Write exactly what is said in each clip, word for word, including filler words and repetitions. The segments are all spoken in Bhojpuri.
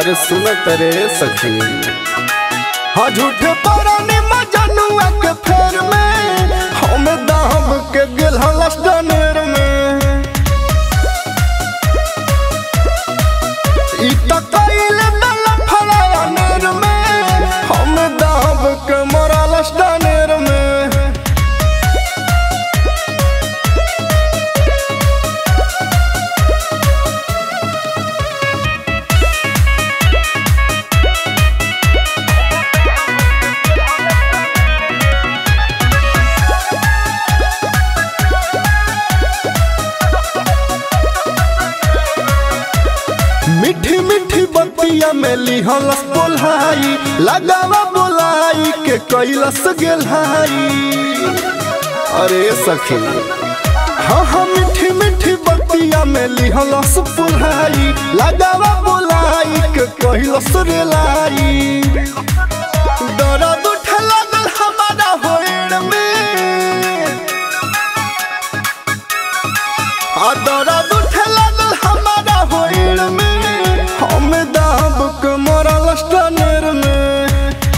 अरे सुनत रे सखी हाँ झूठे परानी मजनुआ के फेर में हम दाम के गेल हलस डनेर में ई त कइले दल फलाया नेर में हम दाम के मरलस डनेर में मीठी मीठी बतिया में लिहलस बोलाई लगावा बोलाई के कैलस गेलाई अरे सखी हाँ हाँ मीठी मीठी बतिया में लिहलस बोलाई लगावा बोलाई के कैलस रेलाई दर्द उठे लागल हमारा होड़ में आ दर्द उठे लागल हमारा होड़ में हम दाब के मरलस डनेर में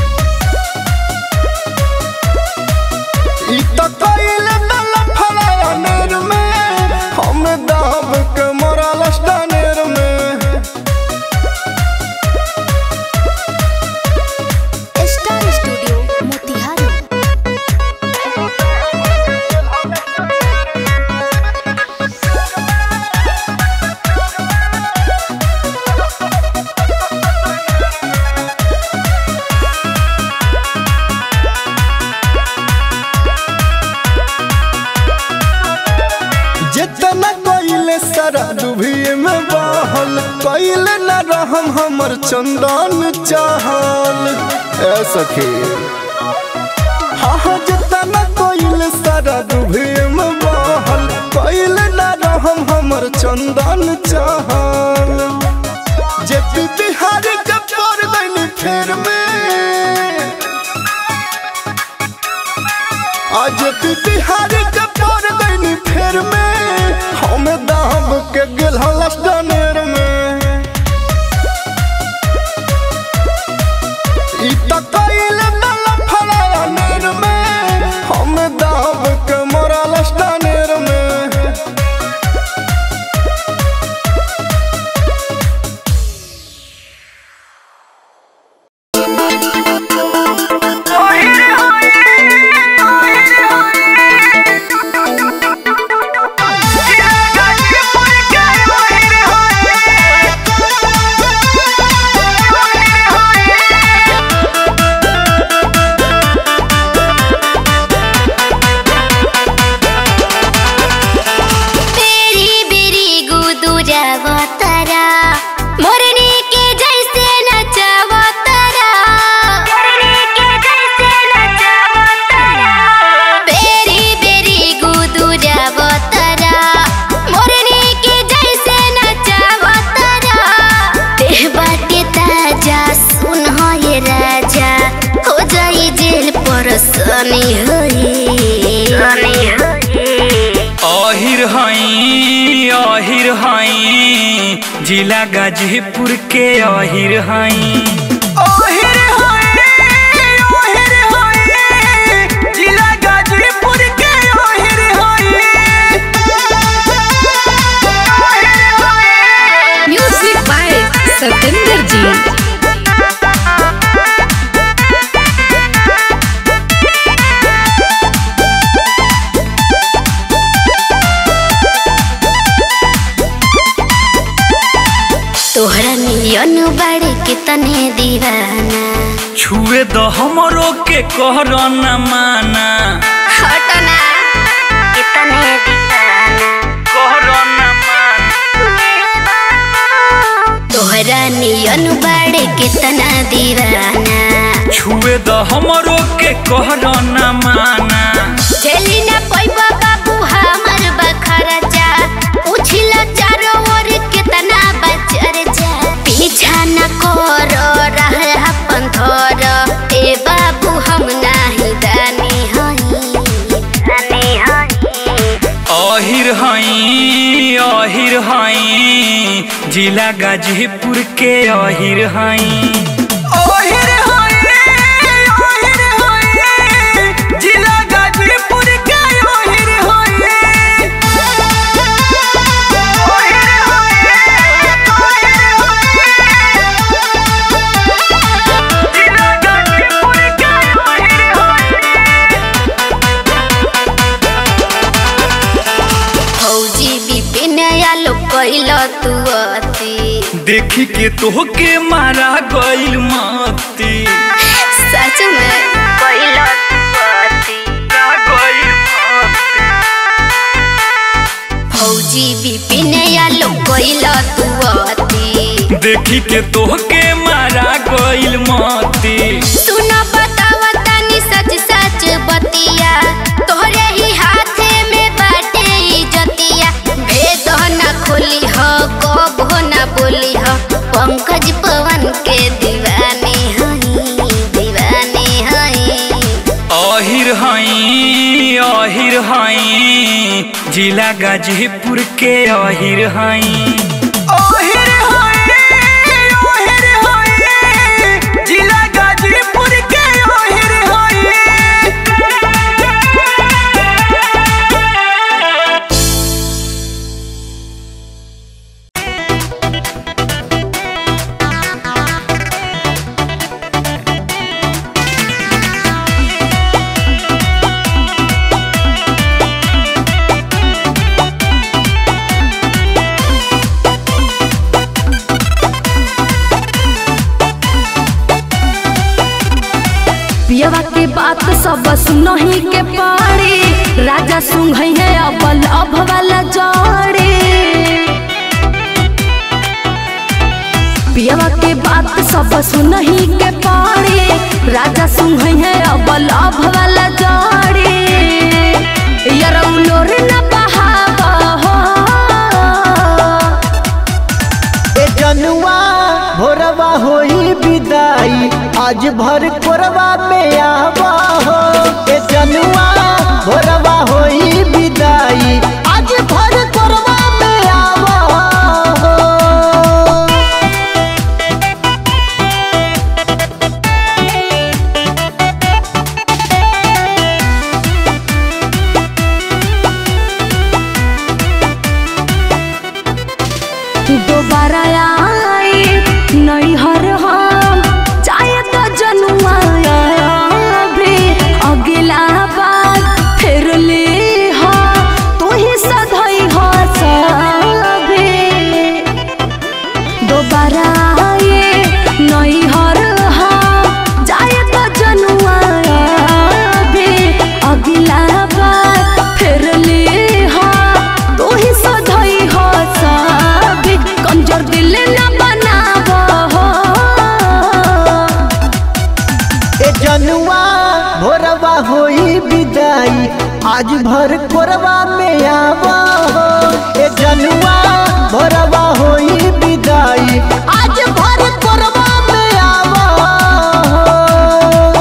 ई त कइले दल फलाया नेर में हम दाब के मरलस डनेर में स्टार स्टूडियो मोतिहारी जितना कइले सारा डूबिए में बहल कइले न रहम हमर चंदन चाहल ए सखी हाँ हाँ जितना कइले सारा डूबिए में बहल कइले न रहम हमर चंदन चाहल जे बिहारी के पर दैनी फेर में आज बिहारी के पर दैनी फेर में हम दाम के गेल हलस डनेर में ई त कइले दल फलाया नेर में हम दाम के मरलस डनेर में अहिर हई अहिर हई जिला गाजीपुर के अहिर हई अहिर हई अहिर हई जिला गाजीपुर के अहिर हई म्यूजिक बाय सतेंद्र जी तोहरा मिलियन बड़े कितने दीवाना छुए द हमरो के कहर न माना हटना कितने दीवाना कहर न माना तोहरा मिलियन बड़े कितना दीवाना छुए द हमरो के कहर न माना झेली ना पैबा बाबू हमर बखरचा पूछिला चारों ओर कितना बचरचा पीछा न करो रहे अपन धर ए बाबू हम नाही दानी हई दानी हई अहिर हई अहिर हई जिला गाजीपुर के अहिर हई ओहिर होए ओहिर होए जिला गाजीपुर के ओहिर होए ओहिर होए ओहिर होए जिला गाजीपुर के ओहिर होए फौजी विपिन आलो कइल तू अति देखी के तोहके मारा गइल मती सच में कइल तू अति गइल मती फौजी विपिन आलो कइल तू अति देखी के तोहके मारा गइल मती सुन बतावा तनी सच सच बतिया तोहरे ही हाथे में बाटे इज्जतिया भेद न खोली हो कब न बोली हो पंकज पवन के दीवानी हई दीवानी हई अहिर हई अहिर हई जिला गाजीपुर के अहिर हई ओहिर होए ओहिर होए जिला गाजीपुर के ओहिर होए पियवा के बात सब सुनही के पड़ी राजा सुंघई है अबल अब वाला जोड़ी पियवा के बात सब सुनही के पड़ी राजा सुंघई है अबल अब वाला जोड़ी यरौलोर न बहावा हो ए जनुआ भोरवा होई विदाई आज भर कोरवा में आवा हो ए जनुआ भोरवा होई विदाई आज भर कोरवा में आवा हो दोबारा आई नहीं हर हम चाहे तो जनुआ भी अगला बार फिर ले हो तू ही सधई हो सभी दोबारा आई नहीं हर हम चाहे तो जनुआ भी अगला बार फिर ले हो तू ही सधई हो सभी कंजर दिल न बनावो हो ए जनुआ भोरवा होई विदाई आज भर कोरवा में आवा हो ए जनुआ भोरवा होई विदाई आज भर कोरवा में आवा हो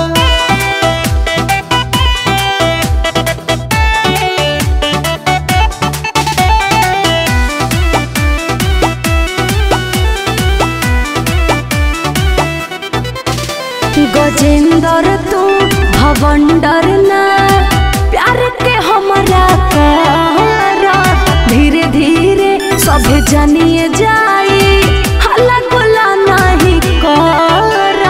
गजेंद्र तू भवंडर ना प्यार के हमरा करा धीरे धीरे सब जानिए जाई हल्ला गुला नहीं करा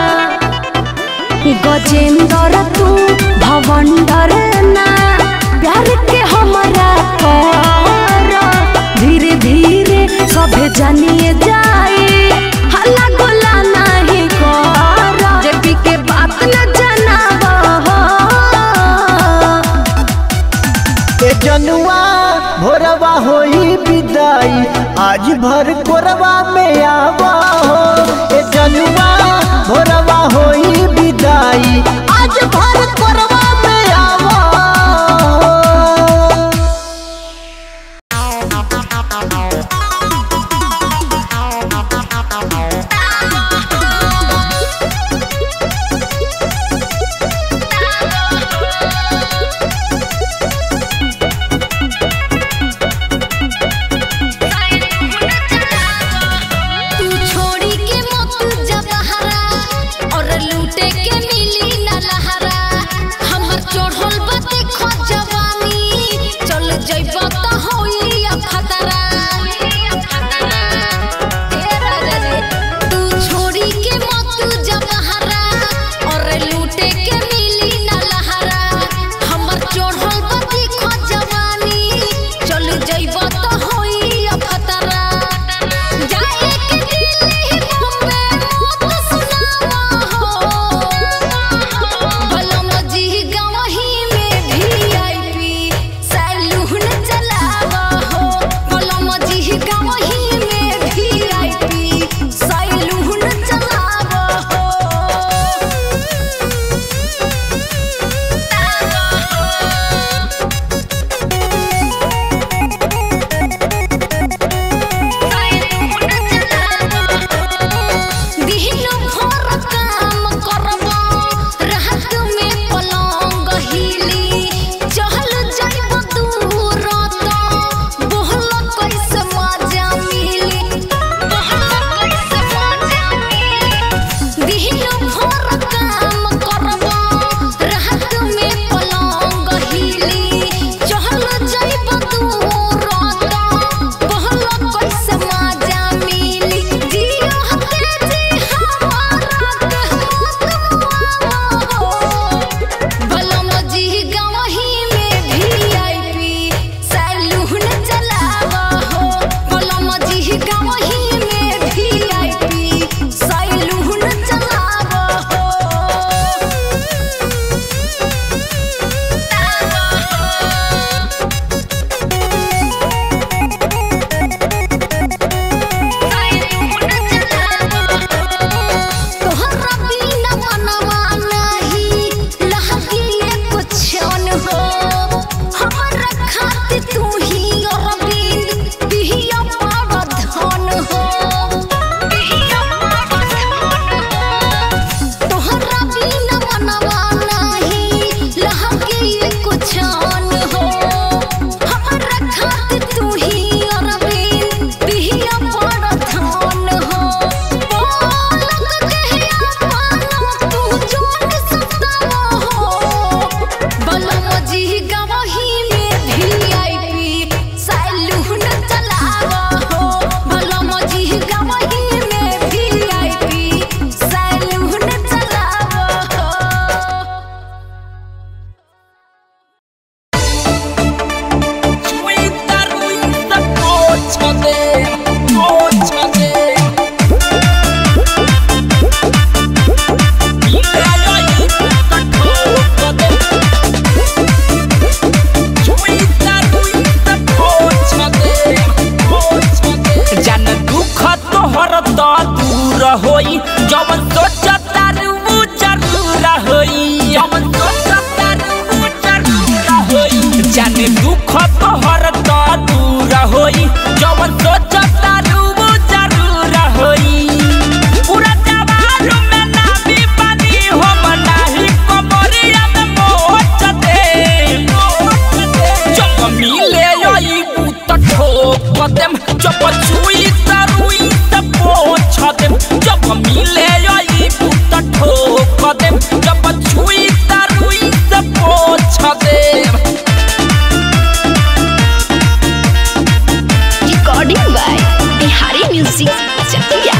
गजेंद्र तू भवंडर ना प्यार के हमरा करा धीरे धीरे सब जानिए जाई हल्ला गुला नहीं करा जेपी के बात न जनावा हो ए जनुआ भोरवा होई विदाई आज भर कोरवा में आवा हो ए जनुआ भोरवा होई विदाई आज भर कोरवा में आवा हो जाने दुख तोहर तो दूर होई जवन सोचता रूबो जरूर होई पूरा जवान में ना भी पानी हो मनाही कमरिया में मोच दे जब मिले योई बूत ठोक देम जब छुई तरुई त पोछ देम जब मिले योई बूत ठोक देम जब छुई तरुई त पोछ देम Recording by Bihari Music Chakia.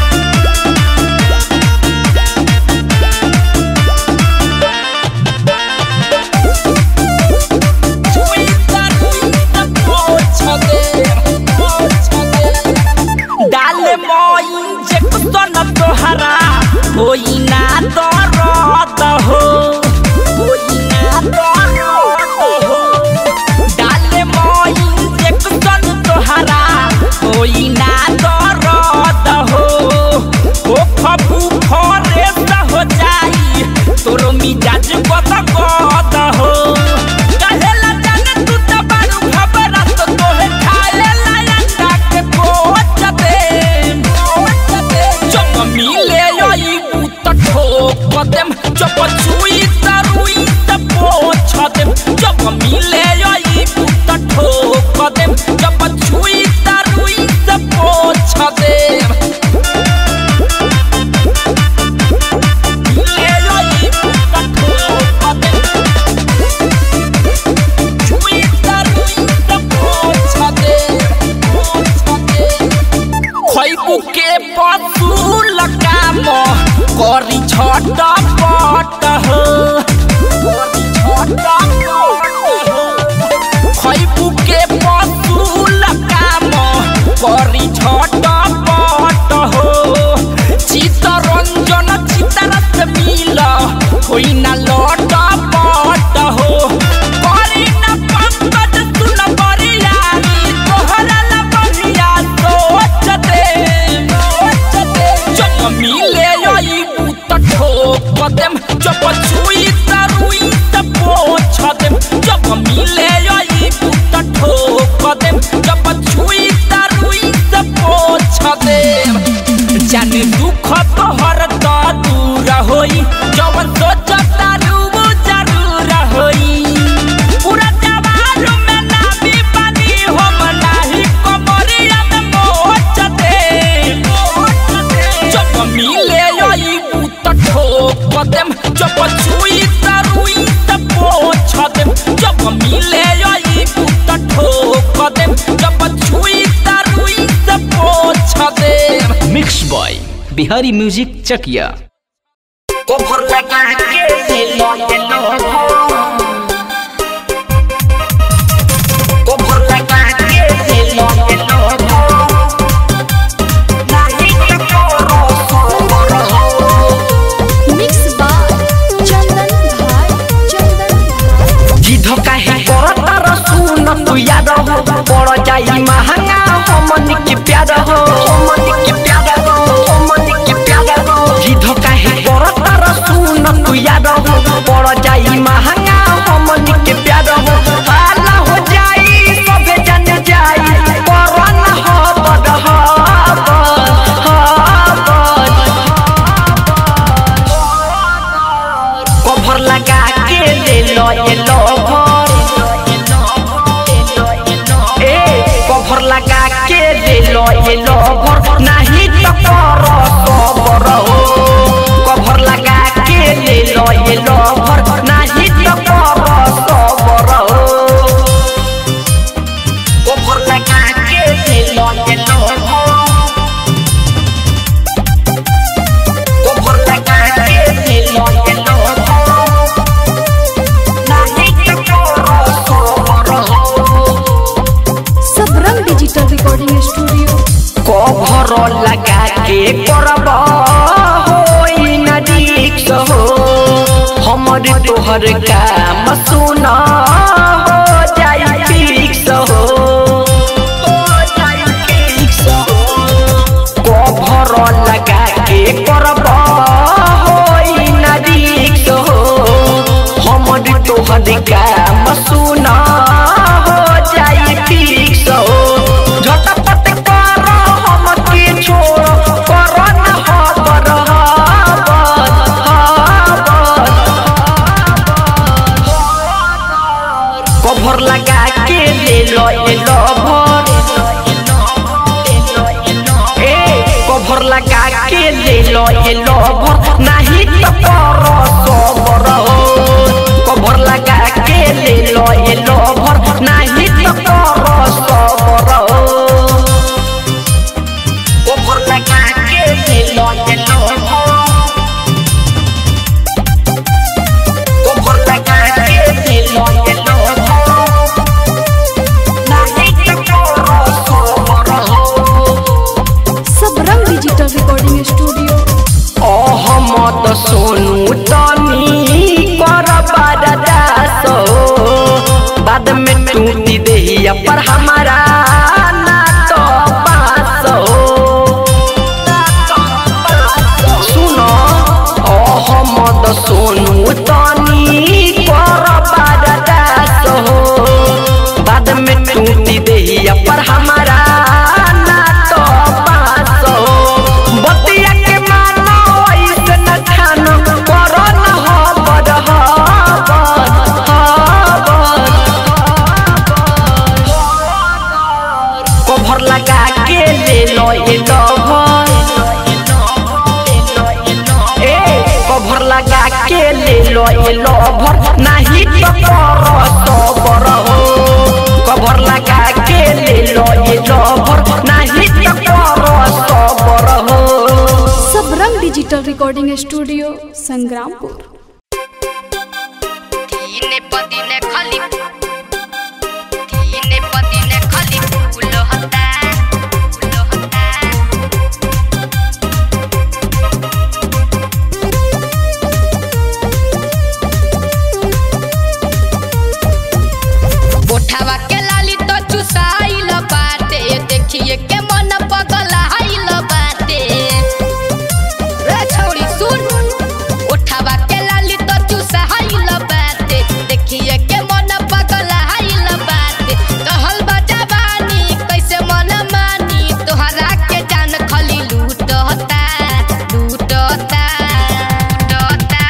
डाले मोइन जे कुतन तोहरा होई ना दरद हो होई ना दरद हो डाले मोइन जे कुतन तोहरा होई ना दरद हो ओ खबू फरे हो जाई तोर मिजाज कत कत हो कहेला जाने तू त बारू खबरा तो तोहे खाए लायंदा के पोछ दे जब मिले योई बूत ठोक देम जब छुई तरुई त पोछ देम जब मिले योई बूत ठोक देम जब छुई तरुई त पोछ देम मिले योई बूत ठोक देम छुई तरुई त पोछ देम पोछ देम खैबू के बसूल काम करी छट पट हो करी छट पट हो खैबू के बसूल काम करी छट पट हो चित्तरंजन चित्तरस मिल होई ना लट पट हो करी ना पंकज सुन बरियारी तोहरा ला बढ़िया सोच दे जब मिले योई बूत ठोक देम जब छुई तरुई त पोछ देम जब मिले योई बूत ठोक देम जब छुई तरुई त पोछ देम जाने दुख तोहर तो दूर होई जवन सोचता रूबो जरूर होई पूरा जवान में ना भी पानी हो मनाही कमरिया में मोच दे जब मिले योई बूत ठोक देम जब छुई तरुई त पोछ देम जब मिले योई बूत ठोक देम जब छुई तरुई त पोछ देम मिक्स बॉय बिहारी म्यूजिक चकिया। कोफर लगा के लो ये लो कोफर लगा के लो ये लो नहीं तो करो सोबर हो Mix by Chandan Bhai, Chandan Bhai. जिद काहे करता रसून तू याद हो पड़ जाई महंगा हमन के प्यार हो हमन के प्यार हो हमन के प्यार हो जिद काहे करता रसून तू याद हो पड़ जाई महंगा हमन के प्यार हो हाला हो जाई सब जन जाई करन हो बद हो कवर लगा के ले लो ये लो कवर लगा के ले लो ये लो नहीं तो करो सोबर हो कवर लगा के ले लो ये लो नहीं तो करो सोबर हो कवर लगा के ले लो ये लो कवर लगा के ले लो ये लो नहीं तो करो सोबर हो Sabram Digital Recording Studio. Cover लगा के करब होई न रिक्स हो हमर तोहर काम सुना हो जाई फिक्स हो कवर लगा के करब होई न रिक्स हो हमर तोहर काम सुना लो ये लवर नहीं तो करो सबर हो कवर लगा के ले लो ये लवर नहीं तो करो सबर हो कवर लगा के ले लो ये लवर कवर लगा के ले लो ये लवर नहीं तो करो सबर हो Sabrang digital recording studio Ahmad Sonu तनी कर बरदास बाद में टूटी देहिया पर हमारा ना तो पास सुनो अहमद सोनू तनी कर बरदास बाद में टूटी देहिया पर हमारा ना तो पास बतिया के मानो ऐसे न ठानो करो न हबर हबर हबर कवर लगा के ले लो ये लवर ए कवर लगा के ले लो ये लवर नहीं तो करो सबर हो कवर लगा के ले लो ये लवर नहीं तो करो सबर हो Sabrang digital recording studio Sangrampur तीने पदिने खाली तीने पदिने खाली फूल होता फूल होता कोठावा के लाली तो चुसाइल बाटे देखिए के मन पगलाइल बाटे रे छौरी सुन कोठावा के लाली तो चुसाइल बाटे देखिए के मन पगलाइल बाटे कहल बजावानी कैसे मन मानी तोहरा के जान खली लूट होता लूट होता होता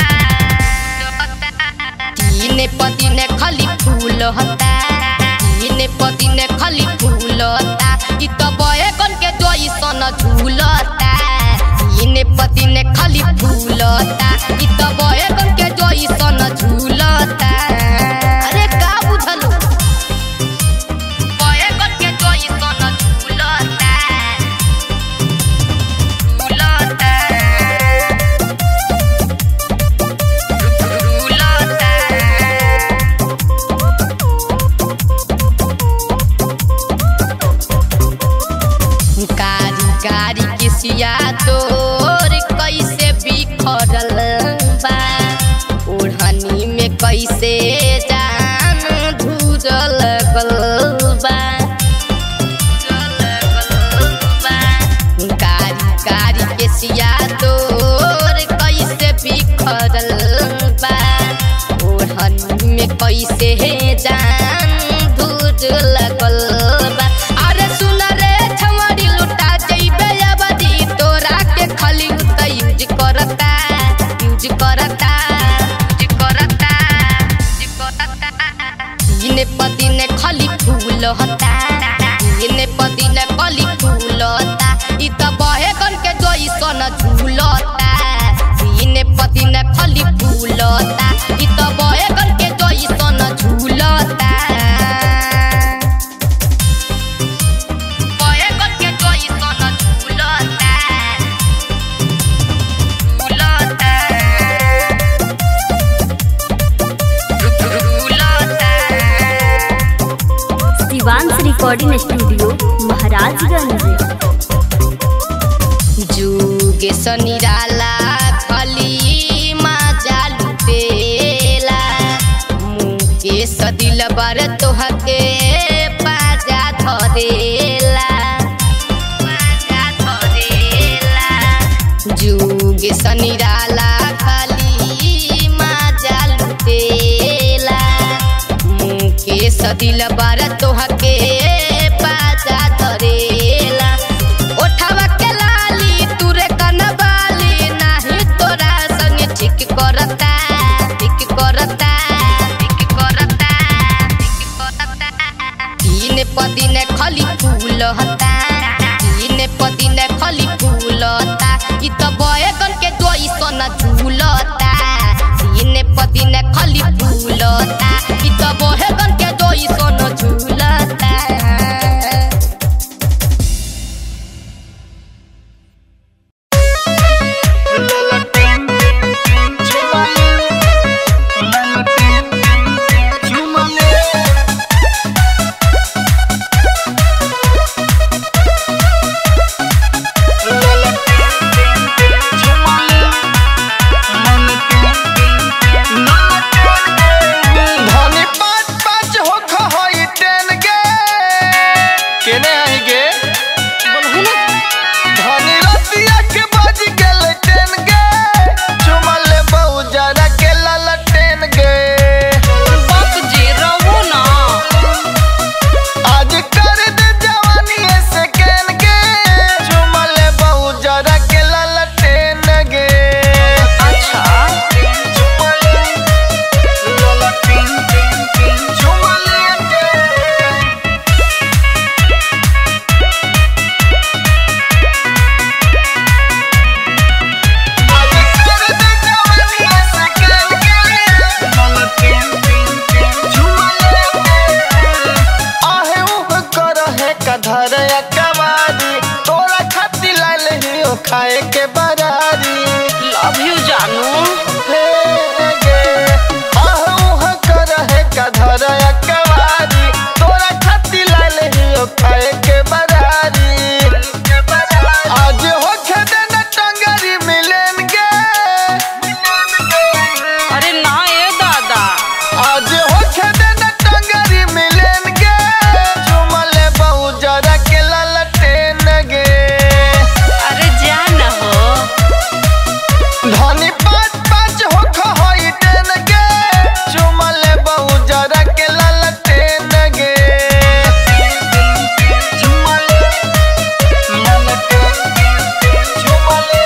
तीने पदिने खली फूल होता तीने पदिने खली फूल होता इ तो बयगन के जइसन झूलता तीने पदिने खली फूल होता इ तो बयगन के जइसन झूलता अरे का बुझलु बयगन के जइसन झूलता झूलता झूलता कारी कारी किसिया तोर कैसे बिखरल बा ओढ़नी में कैसे जान धुरल गल बा कारी कारी किसिया तोर कैसे बिखरल बा ओढ़नी में कैसे जान धुरल गल बा अरे सुन रे छमड़ी लुटा जइबे अबदी तोरा के खाली उत यूज करता यूज करता यूज करता यूज करता तीने पदिने खाली फूल होता तीने पदिने खाली फूल होता इ त बहेगन के जइसन झूलता तीने पदिने खाली फूल होता इ त बहेगन के जइसन झूलता बहेगन के जइसन झूलता झूलता झूलता शिवांश रिकॉर्डिंग स्टूडियो महाराजगंज जुगे सनिराला खली मजा लुटेला मुके सदिल बर तोहके पाजा धरेला पाजा धरेला जुगे सनिराला खली मजा लुटेला मुके सदिल बर तोहके पाजा धरेला ओठावा के लाली तुरे कनबाली नाही तोरा संगे ठीक करता ठीक करता ठीक करता ठीक करता तीने पदिने खली फूल होता तीने पदिने खली फूल होता इ त बय खाली फूलता ई तो बहे गन के दोई सोनो झूलता खाए के बरारी लव यू जानू हे गे आहू कर है कधर कवारी तोरा खाती लाल ही खाए के बरारी आज हो खेदे न टंगरी मिलन गे अरे ना ए दादा आज हो खेदे न टंगरी मिलन गे झुमले बहु जरा के ललटेन गे धनी पाँच पाँच हो खई टेन गे चुमले बहु जरा के ललटेन गे चुमले ललटेन चुमले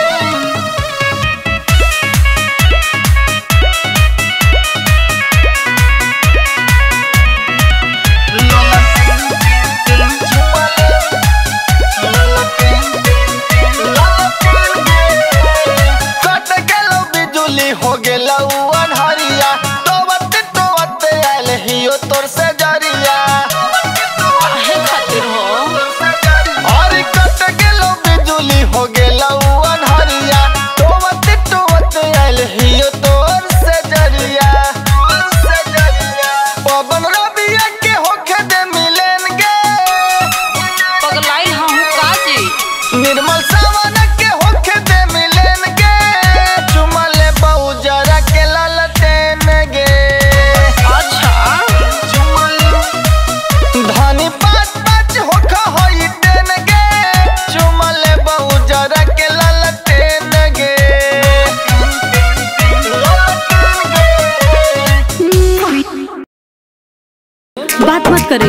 हो गेला अनहरिया तोवत तोवत आयल हियो तोर से जरिया काहे खातिर हो और कट गेलो बिजुली हो गेला अनहरिया तोवत तोवत आयल हियो तोर से जरिया पवन रबिया के होखे दे मिलन गे पगलाई हम काजी निर्मल सावन के होखे दे मिलन गे चुमले बहु जरा के ललटेन गे अच्छा धनी पाँच पाँच होखा होई टेन गे चुमले बहु जरा के ललटेन गे बात मत करे।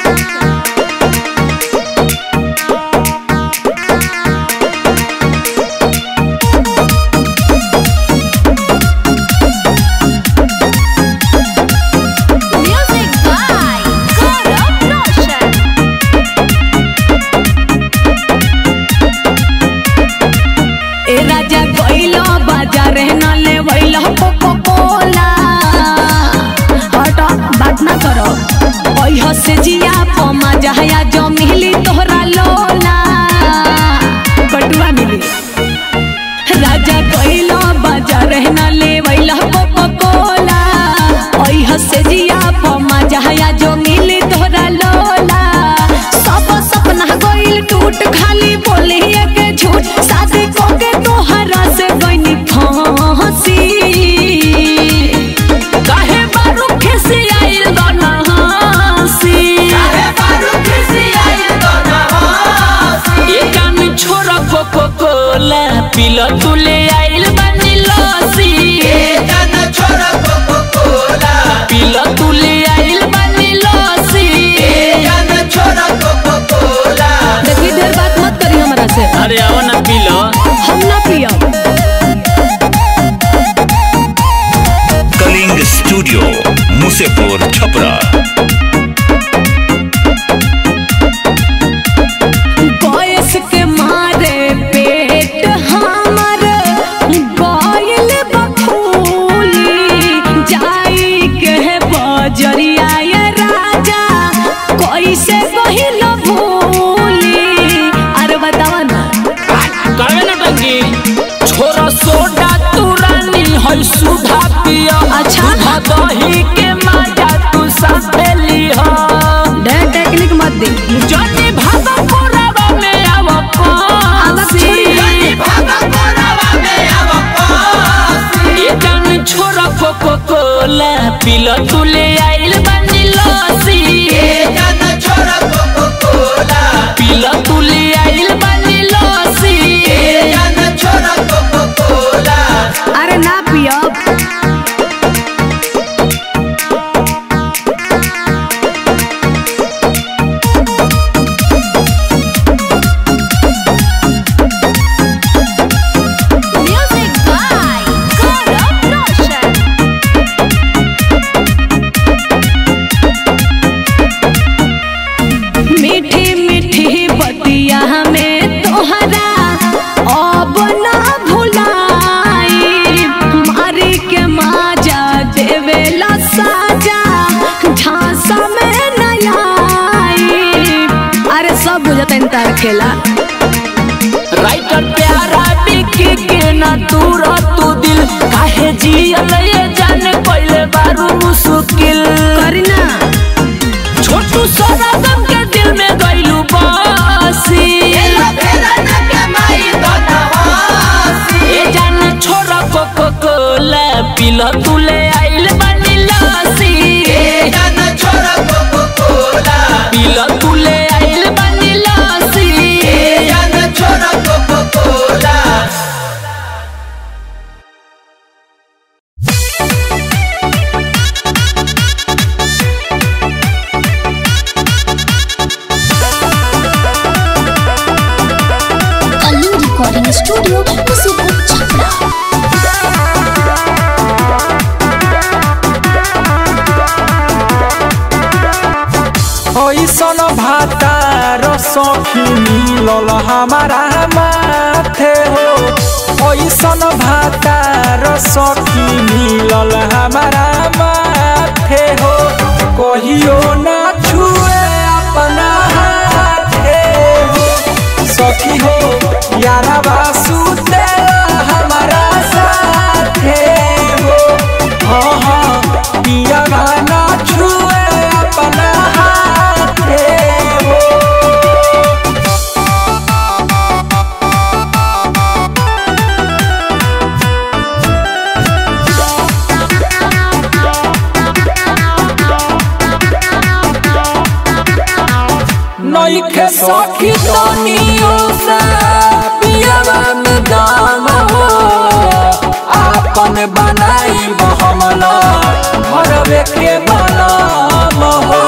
से जिया पमा जहया जो मिली तोहरा लोला कटुआ मिली राजा कोइलो बाजा रहना ले वैला कोको कोला ओई हसे जिया पमा जहया जो मिली तोहरा लोला सब सपना गोइल टूट खाली बोली के झूठ शादी को के तोहरा से गइनी फांसी काहे बारू खिसी आइल दोना पिलो तुले आइल बनी लसी गाना छोरा कोको कोला पिलो तुले आइल बनी लसी गाना छोरा कोको कोला। देखी देर बात मत करी हमरा से। अरे आओ ना पिलो हम ना पियो। कलिंग स्टूडियो मुसेपुर छपरा। बयस के मारे पेट हमर गइल बखूली जाई पियो अच्छा। दूध दही के मजा तू साथे लिहो डे टेक्निक मत दे जनी भागा कोरावा में आव पासी जनी भागा कोरावा में आव पासी ये जान छोरा कोको कोला पिलो तू ले आइल बनी लस्सी ये जान छोरा कोको कोला पिलो तू ले आइल बनी लस्सी ये जान छोरा कोको कोला अरे ना पियो तार खेला राइटर प्यारा बिकी के ना दूर तू दिल काहे जियल ये जाने पहले बारू मुश्किल करीना छोटू सरागम के दिल में गइलू बासी ये जाने छोरा कोको कोला पिला तू ले आइल बनी लस्सी ये जाने छोरा कोको कोला पिला तू ले आइल बनी लस्सी ये जाने छोरा coca cola Kaling recording studio मुसीबत छपरा ऐसन भातार सखी मिलल हमारा माथे हो ऐसन भातार सखी मिलल हमारा माथे हो कहियो ना छुए अपना हाथे हो सखी हो यारा बासुते हमारा साथे हो हाँ हाँ पिया ना छुए अपना हाथे हो नइखे सखी तनियो सा पियावा में दाम हो आपन बनाई हमला घरवे के बनाम हो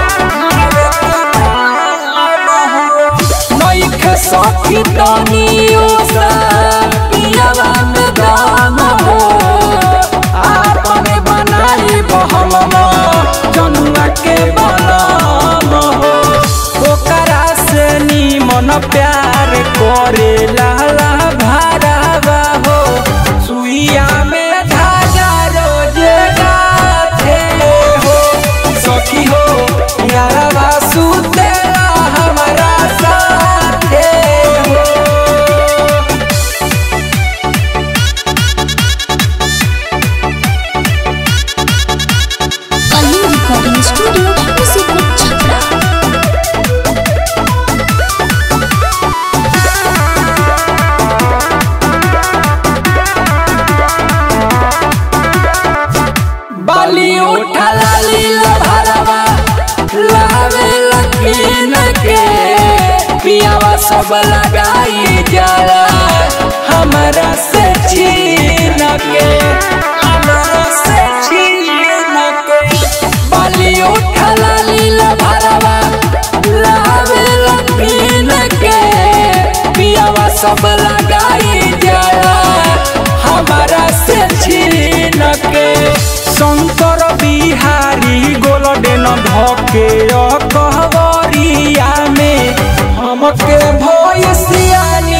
नइखे सखी तनियो सा पियावा में दाम हो आपन बनाई हमला जनुआ के बनाम हो ओकरा से निमन प्यार करे लाला भारावा हो सुइया में धागा रोजे गाथे हो सखी हो यारा सुते हमारा साथे हो कलिंग रिकॉर्डिंग स्टूडियो मुसीबत छपरा बाली उठा लाली लभरवा लावे लकीन के पियावा सब लगाई जाला हमारा से छीन के हमारा से छीन के बाली उठा लाली लभरवा लावे लकीन के पियावा सब लगाई जाला हमारा से छीन के शंकर बिहारी गोलडेन धके कहवरिया में हमके भयसियानी